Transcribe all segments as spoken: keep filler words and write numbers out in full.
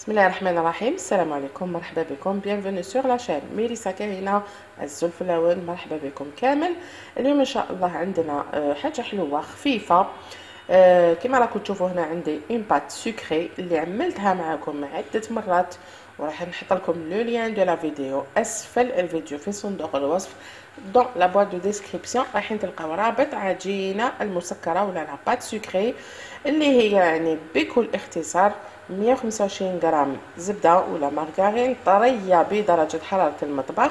بسم الله الرحمن الرحيم. السلام عليكم، مرحبا بكم، bienvenue sur la chaîne ميريسا كاهنة الزلفلاون. مرحبا بكم كامل. اليوم ان شاء الله عندنا حاجه حلوه خفيفه. كما راكم تشوفوا هنا عندي اون بات سكري اللي عملتها معكم عده مرات، وراح نحط لكم لو لين دو لا فيديو اسفل الفيديو في صندوق الوصف دون لا بوات دو ديسكريبسيون. راح تلقاو رابط عجينه المسكره ولا لا بات سكري اللي هي يعني بكل اختصار مية وخمسة وعشرين غرام زبده ولا مارغرين طريه بدرجه حراره المطبخ،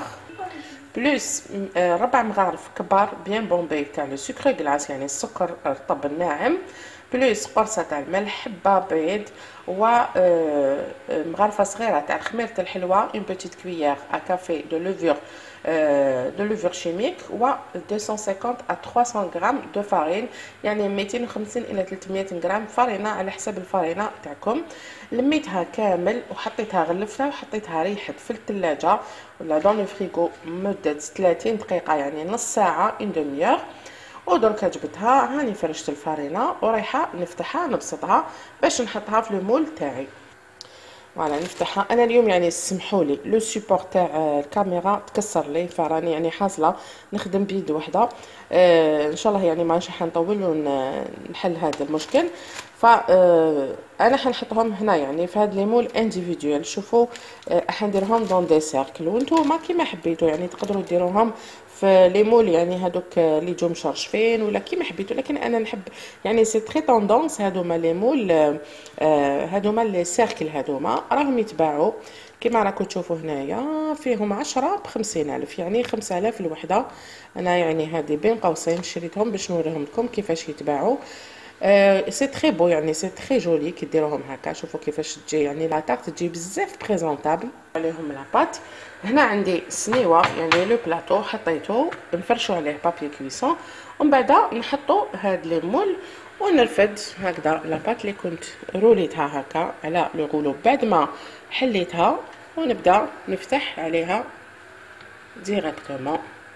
بلوس ربع مغارف كبار بيان بومبي تاع لو سكر كلاص يعني السكر الرطب الناعم، بلوس قرصه تاع الملح، حبه بيض، و مغارفه صغيره تاع خميره الحلوى، اون بيتيت كويير ا كافي دو لوفور دو لوفور شيميك، و مئتين وخمسين ا ثلاثمية غرام دو فارين، يعني مئتين وخمسين الى ثلاثمية غرام فرينه على حسب الفرينه تاعكم. لميتها كامل وحطيتها غلفتها وحطيتها ريحت في الثلاجه ولا دون الفريغو مده ثلاثين دقيقه يعني نص ساعه اون دميور. ودركا جبتها هاني فرشت الفرينه ورايحه نفتحها نبسطها باش نحطها في المول تاعي. فوالا نفتحها. انا اليوم يعني سمحوا لي لو سيبور تاع الكاميرا تكسر لي، فراني يعني حاصله نخدم بيد وحده. آه ان شاء الله يعني ما راح نطول ونحل هذا المشكل. ف انا حنحطهم هنا يعني في هاد لي مول انديفيدوال. شوفوا آه حنديرهم دون دي سيركل، وانتم كيما حبيتوا يعني تقدروا ديروهم في لي مول يعني هادوك اللي يجوا مشرشفين ولا كيما حبيتوا، لكن انا نحب يعني سي تري طوندونس هادوما لي مول آه هادوما لي سيركل هادوما راهم يتباعوا كيما راكم تشوفوا هنايا، فيهم عشرة بخمسين الف يعني خمسة آلاف الوحده. انا يعني هذه بين قوسين شريتهم باش نوريهم لكم كيفاش يتباعوا. أه سي تري بو يعني سي تري جولي كي ديروهم هكا. شوفوا كيفاش تجي يعني لا تارت تجي بزاف بريزونطابل. عليهم لاباط. هنا عندي سنيوه يعني لو بلاطو حطيته نفرشوا عليه بابي كويسون، ومن بعد نحطوا هاد لي مول ونرفد هكذا لاباط اللي كنت روليتها هكا على لو غولو بعد ما حليتها، ونبدا نفتح عليها ديريكتومون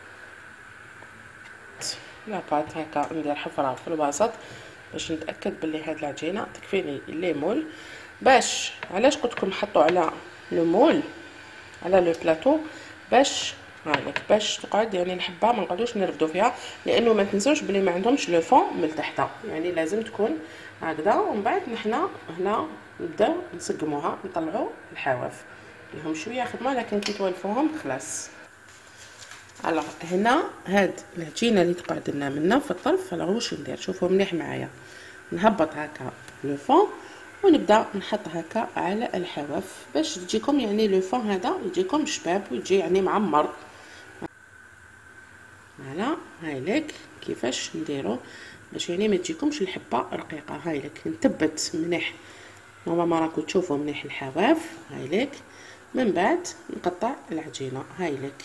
لاباط هكا. ندير حفره في الوسط باش نتاكد بلي هاد العجينه تكفيني لي مول. باش علاش قلت لكم حطوا على لو مول على لو بلاطو باش هانيك باش تقعد يعني الحبه ما نقعدوش نرفدوا فيها، لانه ما تنسوش بلي ما عندهمش لو فون من تحت يعني لازم تكون هكذا. ومن بعد نحنا هنا نبداو نسقموها نطلعوا الحواف لهم شويه خدمه، لكن كي تولفوهم خلاص. الوغ هنا هاد العجينه اللي تقعد لنا منا في الطرف، الوغ واش ندير شوفوا مليح معايا، نهبط هكا لو فون ونبدا نحط هكا على الحواف باش تجيكم يعني لو فون هذا يجيكم شباب ويجي يعني معمر. فوالا هاي لك كيفاش نديرو باش يعني ما تجيكمش الحبه رقيقه. هاي لك نثبت مليح نورمالمون راكم تشوفوا مليح الحواف. هاي لك من بعد نقطع العجينه. هاي لك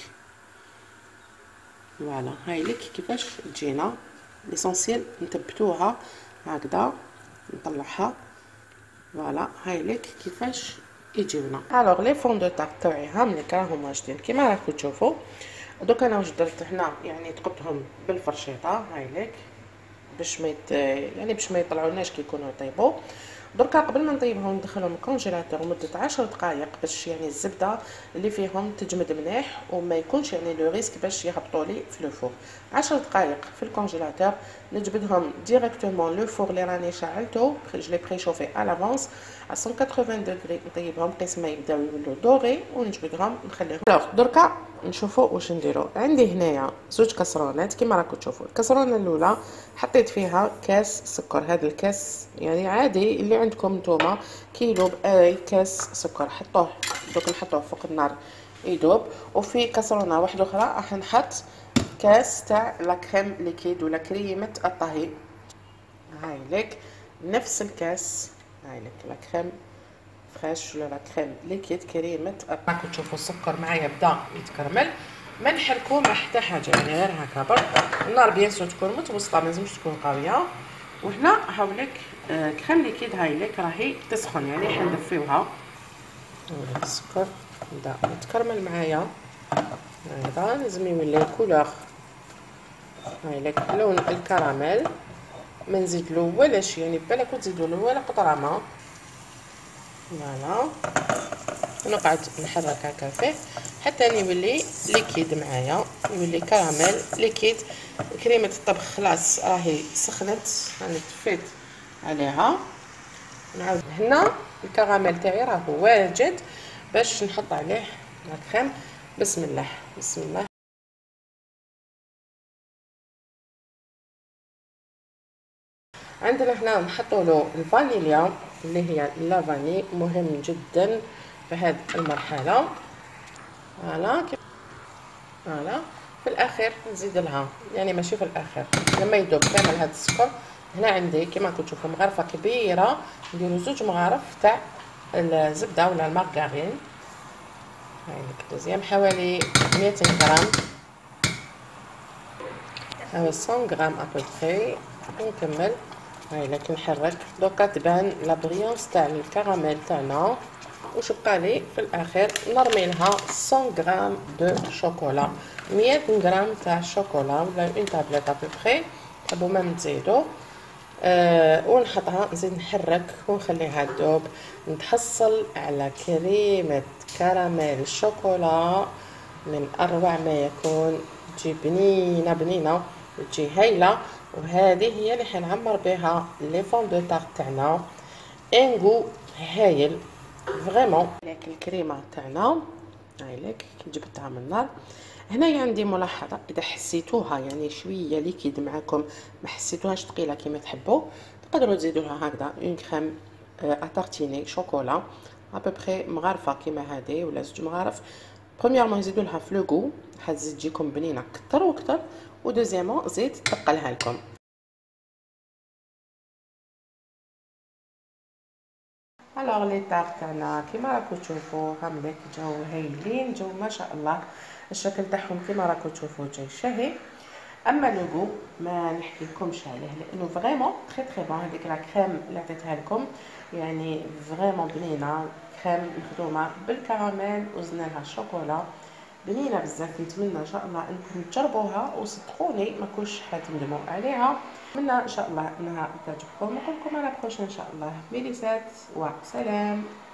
فوالا هاي لك كيفاش تجينا ليسونسيال نثبتوها هكذا نطلعها. فوالا هاي لك كيفاش يجيونا. الوغ لي فون دو طاط تاعي هام لك راهم واجدين كيما راكم تشوفوا. دوك انا واش درت هنا يعني تقبتهم بالفرشيطه. هاي لك باش ما يت... يعني باش ما يطلعوناش كي يكونوا يطيبوا. دركا قبل ما نطيبهم ندخلهم الكونجيلاتور مده عشر دقائق باش يعني الزبده اللي فيهم تجمد مليح وما يكونش يعني لو ريسك باش يهبطوا لي في لو فور. عشر دقائق في الكونجيلاتور. نجبدهم ديريكتومون لو فور اللي راني شعلته جو لي بريشوفي ا لافونس على مية وثمانين دوغري. نطيبهم قيس ما يبداو يولوا دوري ونجبدهم نخليهم. الوغ دركا نشوفوا واش نديروا. عندي هنايا زوج كسرونات كيما راكم تشوفوا. الكسرونه الاولى حطيت فيها كاس سكر، هذا الكاس يعني عادي اللي عندكم نتوما كيلو باي كاس سكر حطوه. دوك نحطوه فوق النار يذوب. وفي كسرونه واحده اخرى راح نحط كاس تاع لا كريم ليكيد ولا كريمه الطهي. هاي لك نفس الكاس. هاي لك لا كريم فريش ولا لا كريم ليكيد كريمه. راكم تشوفوا السكر معايا بدا يتكرمل. ما نحركو ما حتى حاجه يعني غير هكا برك. النار بيان سور تكون متوسطه ما لازمش تكون قويه. وهنا هاوليك آه كريم ليكيد. هاي لك راهي تسخن يعني حندفيوها. السكر بدا يتكرمل معايا هذا لازم يولي كولور. هاي لك لون الكراميل. ما نزيدلو ولا شي يعني بالك تزيدوا له ولا قطره ما. فوالا ونقعد نحرك هكا فيه حتى يولي ليكيد معايا، يولي كراميل ليكيد. كريمه الطبخ خلاص راهي سخنت، راني طفيت عليها. نعاود هنا الكراميل تاعي راه واجد باش نحط عليه الكريم. بسم الله بسم الله. عندنا هنا نحطوا له الفانيليا اللي هي لافاني، مهم جدا في هذه المرحله. فوالا فوالا في الاخير نزيد لها، يعني ماشي في الاخير، لما يذوب كامل هذا السكر. هنا عندي كما كنتم تشوفوا مغرفه كبيره، نديروا زوج مغارف تاع الزبده ولا المارغرين. هاي لك دوزيام حوالي مئتين غرام، هذا مية غرام ابوبخي. ونكمل هاي لك نحرك دوكا تبان لا بريونس تاع الكراميل تاعنا. وش بقى لي في الاخير نرمي لها مية غرام دو شوكولا، مية غرام تاع الشوكولا ولا اون تابليت ابوبخي، تحبوا ما نزيدو. أه ونحطها نزيد نحرك ونخليها تذوب. نتحصل على كريمه كراميل الشوكولا من اروع ما يكون، تجي بنينه بنينه وتجي هايله. وهذه هي اللي حنعمر بها لي فون دو طارت تاعنا، انغو هايل فريمون. لك الكريمه تاعنا هاي لك كي جبتها من النار. هنايا عندي ملاحظه، اذا حسيتوها يعني شويه ليكيد معكم، ما حسيتوهاش ثقيله كما تحبوا، تقدروا تزيدوا لها هكذا اون كريم اتارتيني شوكولا ابوبخي مغارفه كيما هذه ولا زوج مغارف. برومييرمون نزيدوا لها في لوغو، حتزيد تجيكم بنينه كتر وكتر. ودوزيامون زيد تقلها لكم. الوغ لي طارت تاعنا كيما راكم تشوفوا هامليك جاو هايلين، جاو ما شاء الله. الشكل تاعهم كيما راكم تشوفوا جاي شهي. اما لوغو ما نحكي لكمش عليه لانه فريمون تري تري بون. هذيك لا كريم اللي عطيتها لكم يعني فريمون بنينه، كريم مخدومه بالكراميل وزدنا لها الشوكولا، بنينه بزاف. نتمنى ان شاء الله انكم تجربوها وصدقوني ما كلش حتندموا عليها. نتمنى ان شاء الله انها تعجبكم. نقول لكم على بروشين ان شاء الله. ميليسات وسلام.